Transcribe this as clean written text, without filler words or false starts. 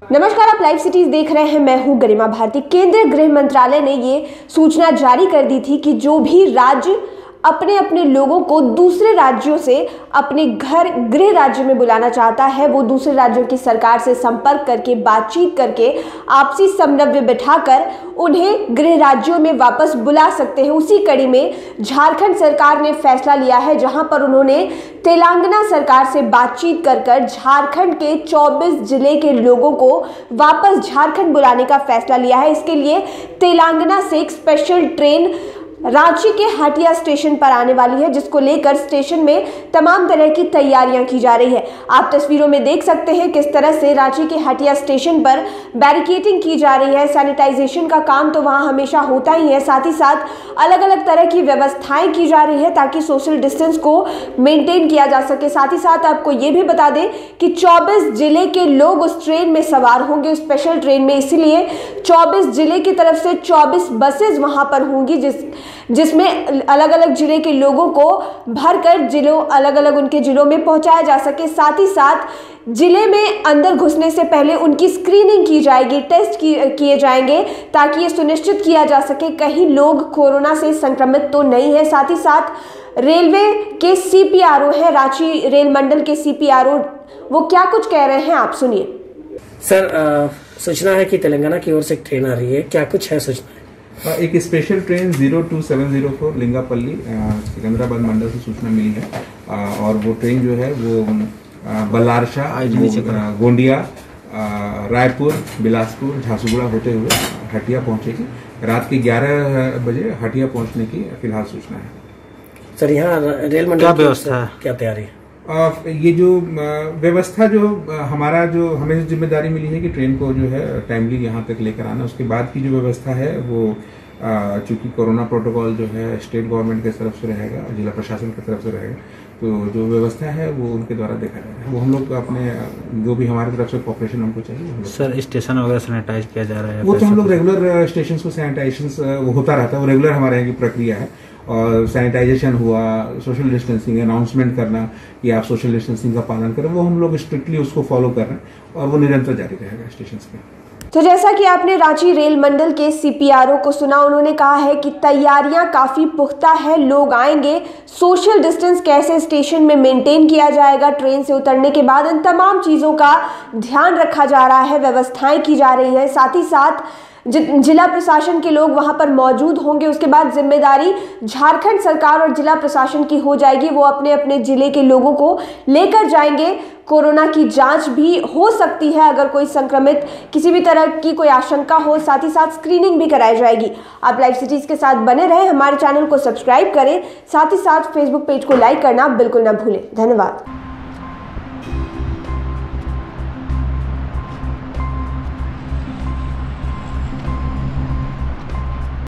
नमस्कार, आप live cities देख रहे हैं। मैं हूं गरिमा भारती। केंद्रीय गृह मंत्रालय ने ये सूचना जारी कर दी थी कि जो भी राज्य अपने अपने लोगों को दूसरे राज्यों से अपने गृह राज्य में बुलाना चाहता है, वो दूसरे राज्यों की सरकार से संपर्क करके, बातचीत करके, आपसी समन्वय बिठाकर उन्हें गृह राज्यों में वापस बुला सकते हैं। उसी कड़ी में झारखंड सरकार ने फैसला लिया है, जहां पर उन्होंने तेलंगाना सरकार से बातचीत कर झारखंड के 24 जिले के लोगों को वापस झारखंड बुलाने का फैसला लिया है। इसके लिए तेलंगाना से एक स्पेशल ट्रेन रांची के हटिया स्टेशन पर आने वाली है, जिसको लेकर स्टेशन में तमाम तरह की तैयारियां की जा रही है। आप तस्वीरों में देख सकते हैं किस तरह से रांची के हटिया स्टेशन पर बैरिकेडिंग की जा रही है। सैनिटाइजेशन का काम तो वहां हमेशा होता ही है, साथ ही साथ अलग अलग तरह की व्यवस्थाएं की जा रही है ताकि सोशल डिस्टेंस को मेंटेन किया जा सके। साथ ही साथ आपको ये भी बता दें कि 24 जिले के लोग उस ट्रेन में सवार होंगे, उस स्पेशल ट्रेन में। इसीलिए 24 जिले की तरफ से 24 बसेज वहां पर होंगी, जिसमें अलग अलग जिले के लोगों को भरकर अलग अलग उनके जिलों में पहुंचाया जा सके। साथ ही साथ जिले में अंदर घुसने से पहले उनकी स्क्रीनिंग की जाएगी, टेस्ट किए जाएंगे, ताकि ये सुनिश्चित किया जा सके कहीं लोग कोरोना से संक्रमित तो नहीं है। साथ ही साथ रेलवे के CPRO है, रांची रेल मंडल के CPRO, वो क्या कुछ कह रहे हैं, आप सुनिए। सर, सूचना है कि तेलंगाना की ओर से एक ट्रेन आ रही है, क्या कुछ है सूचना? एक स्पेशल ट्रेन 0270 लिंगापल्ली सिकंदराबाद मंडल से सूचना मिली है और वो ट्रेन जो है वो बल्लारशा, गोंडिया, रायपुर, बिलासपुर, झारसुगुड़ा होते हुए हटिया पहुंचेगी। रात के 11 बजे हटिया पहुंचने की फिलहाल सूचना है। सर, यहाँ रेल मंडल क्या व्यवस्था है, क्या तैयारी है? ये जो व्यवस्था जो हमें जिम्मेदारी मिली है कि ट्रेन को जो है टाइमली यहाँ तक लेकर आना, उसके बाद की जो व्यवस्था है वो चूंकि कोरोना प्रोटोकॉल जो है स्टेट गवर्नमेंट की तरफ से रहेगा, जिला प्रशासन की तरफ से रहेगा, तो जो व्यवस्था है वो उनके द्वारा देखा जाएगा। वो हम लोग अपने जो भी हमारी तरफ से कॉपरेशन हमको चाहिए। सर, स्टेशन वगैरह सैनिटाइज किया जा रहा है? वो तो हम लोग रेगुलर स्टेशन को सैनिटाइजेशन वो होता रहता है, वो रेगुलर हमारे यहाँ की प्रक्रिया है। और सैनिटाइजेशन हुआ, सोशल डिस्टेंसिंग अनाउंसमेंट करना कि आप सोशल डिस्टेंसिंग का पालन करें, वो हम लोग स्ट्रिक्टली उसको फॉलो कर रहे हैं और वो निरंतर जारी रहेगा स्टेशन पे। तो जैसा कि आपने रांची रेल मंडल के CPRO को सुना, उन्होंने कहा है कि तैयारियां काफ़ी पुख्ता है, लोग आएंगे, सोशल डिस्टेंस कैसे स्टेशन में मेंटेन किया जाएगा, ट्रेन से उतरने के बाद इन तमाम चीज़ों का ध्यान रखा जा रहा है, व्यवस्थाएं की जा रही है। साथ ही साथ जिला प्रशासन के लोग वहां पर मौजूद होंगे। उसके बाद जिम्मेदारी झारखंड सरकार और जिला प्रशासन की हो जाएगी, वो अपने अपने जिले के लोगों को लेकर जाएंगे। कोरोना की जांच भी हो सकती है अगर कोई संक्रमित, किसी भी तरह की कोई आशंका हो। साथ ही साथ स्क्रीनिंग भी कराई जाएगी। आप लाइव सिटीज के साथ बने रहें, हमारे चैनल को सब्सक्राइब करें, साथ ही साथ फेसबुक पेज को लाइक करना बिल्कुल ना भूलें। धन्यवाद।